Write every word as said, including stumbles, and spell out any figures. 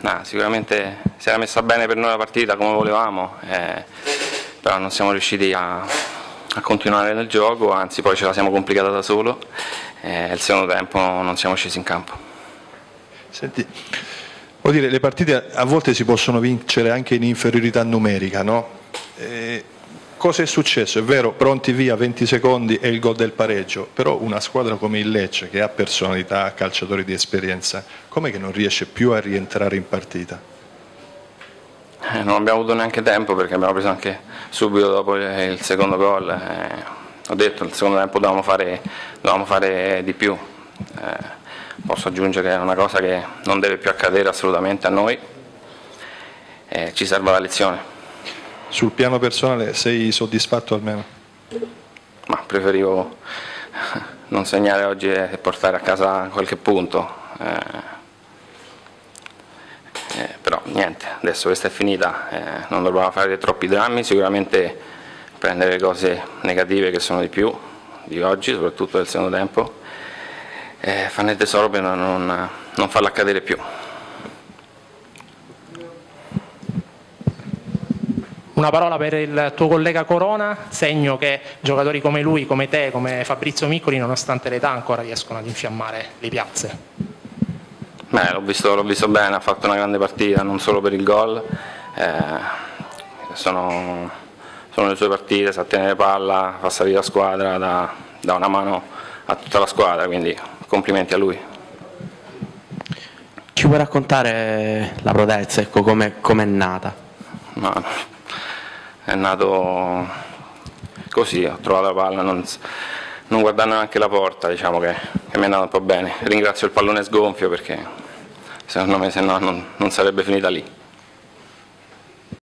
No, sicuramente si era messa bene per noi la partita come volevamo, eh, però non siamo riusciti a, a continuare nel gioco, anzi poi ce la siamo complicata da solo e il secondo tempo non siamo scesi in campo. Senti, vuol dire, le partite a volte si possono vincere anche in inferiorità numerica, no? Eh, cosa è successo? È vero, pronti via, venti secondi e il gol del pareggio, però una squadra come il Lecce, che ha personalità, calciatori di esperienza, com'è che non riesce più a rientrare in partita? Eh, non abbiamo avuto neanche tempo perché abbiamo preso anche subito dopo il secondo gol. Eh, ho detto, il secondo tempo dovevamo fare, dovevamo fare di più. Eh, posso aggiungere che è una cosa che non deve più accadere assolutamente a noi. Eh, ci serve la lezione. Sul piano personale sei soddisfatto almeno? Ma preferivo non segnare oggi e portare a casa qualche punto. Eh, eh, però niente, adesso questa è finita, eh, non dobbiamo fare troppi drammi, sicuramente prendere le cose negative che sono di più di oggi, soprattutto del secondo tempo, e farne tesoro per non, non farla accadere più. Una parola per il tuo collega Corona, segno che giocatori come lui, come te, come Fabrizio Miccoli, nonostante l'età ancora riescono ad infiammare le piazze. Beh, l'ho visto, l'ho visto bene, ha fatto una grande partita, non solo per il gol, eh, sono, sono le sue partite, sa tenere palla, fa salire la squadra, dà, dà una mano a tutta la squadra, quindi complimenti a lui. Ci puoi raccontare la Prodezza, ecco, come è nata? Ma, è nato così, ho trovato la palla, non, non guardando neanche la porta, diciamo che, che mi è andato un po' bene. Ringrazio il pallone sgonfio perché secondo me se no non, non sarebbe finita lì.